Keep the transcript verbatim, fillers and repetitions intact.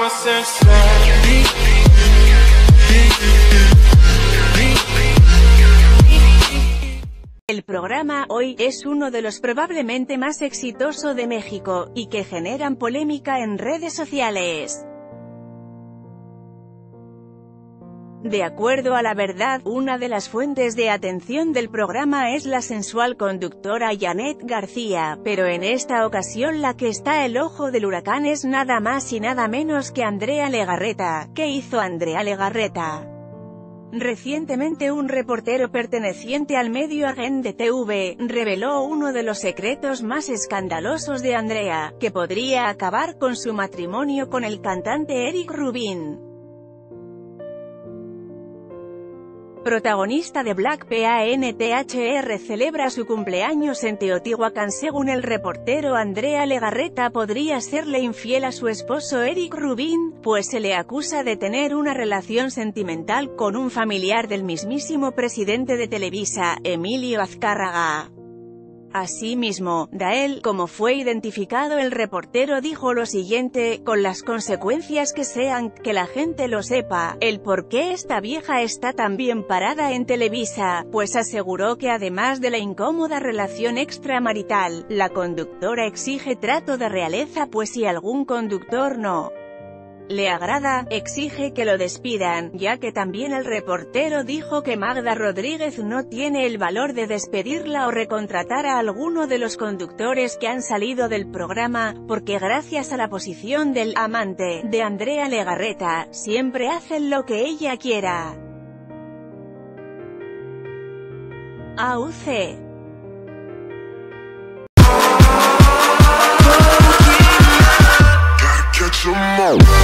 El programa Hoy es uno de los probablemente más exitosos de México, y que generan polémica en redes sociales. De acuerdo a La Verdad, una de las fuentes de atención del programa es la sensual conductora Janet García, pero en esta ocasión la que está el ojo del huracán es nada más y nada menos que Andrea Legarreta. ¿Qué hizo Andrea Legarreta? Recientemente un reportero perteneciente al medio Agende T V, reveló uno de los secretos más escandalosos de Andrea, que podría acabar con su matrimonio con el cantante Eric Rubin. Protagonista de Black Panther celebra su cumpleaños en Teotihuacán. Según el reportero, Andrea Legarreta podría serle infiel a su esposo Eric Rubin, pues se le acusa de tener una relación sentimental con un familiar del mismísimo presidente de Televisa, Emilio Azcárraga. Asimismo, Dael, como fue identificado el reportero, dijo lo siguiente: con las consecuencias que sean, que la gente lo sepa, el por qué esta vieja está tan bien parada en Televisa, pues aseguró que además de la incómoda relación extramarital, la conductora exige trato de realeza, pues si algún conductor no le agrada, exige que lo despidan, ya que también el reportero dijo que Magda Rodríguez no tiene el valor de despedirla o recontratar a alguno de los conductores que han salido del programa, porque gracias a la posición del amante de Andrea Legarreta, siempre hacen lo que ella quiera. A U C Catch 'em all.